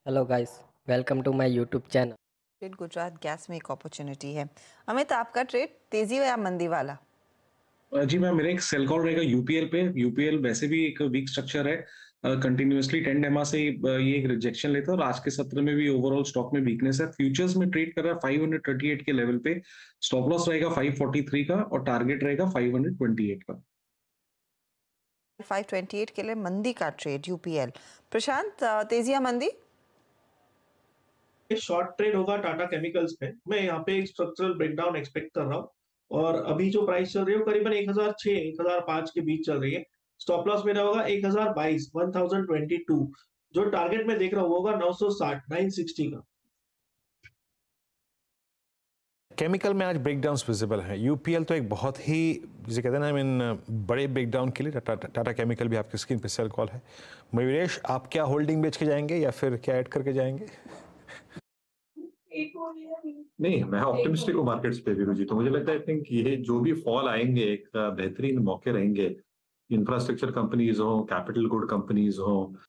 Hello guys, welcome to my YouTube channel. Trade Gujarat gas में एक opportunity है। अमित, आपका ट्रेड तेजी या मंदी वाला? जी मैम, मेरा एक सेल कॉल रहेगा यूपीएल पे। यूपीएल वैसे भी एक वीक स्ट्रक्चर है। कंटिन्यूअसली 10 डेमा से ये एक रिजेक्शन लेता है और आज के सत्र में भी ओवरऑल स्टॉक में वीकनेस है। फ्यूचर्स में ट्रेड कर रहा है 538 के लेवल पे। स्टॉप लॉस रहेगा 543 का और टारगेट रहेगा 528 का। 528 के लिए मंदी का ट्रेड यूपीएल। प्रशांत, तेजी या मंदी? शॉर्ट ट्रेड होगा टाटा केमिकल्स पे। मैं यहाँ पे एक स्ट्रक्चरल ब्रेकडाउन एक्सपेक्ट कर रहा हूँ और अभी जो प्राइस चल रही है वो करीबन 1006 1005 के बीच चल रही है। स्टॉप लॉस मेरा होगा 1022 1022। जो टारगेट में देख रहा हूँ वो होगा 960 960 का। केमिकल में आज ब्रेकडाउन्स विजिबल हैं। यूपीएल तो एक बहुत ही, जिसे कहते हैं ना, आई मीन बड़े ब्रेकडाउन के लिए टाटा केमिकल भी आपकी स्क्रीन पे सेल कॉल है। मयूरेश, आप क्या होल्डिंग बेच के जाएंगे या फिर क्या ऐड करके जाएंगे? नहीं, मैं ऑप्टिमिस्टिक हूँ मार्केट्स पे भी जी। तो मुझे लगता है आई थिंक ये जो भी फॉल आएंगे एक बेहतरीन मौके रहेंगे। इंफ्रास्ट्रक्चर कंपनीज हो, कैपिटल गुड कंपनीज हो,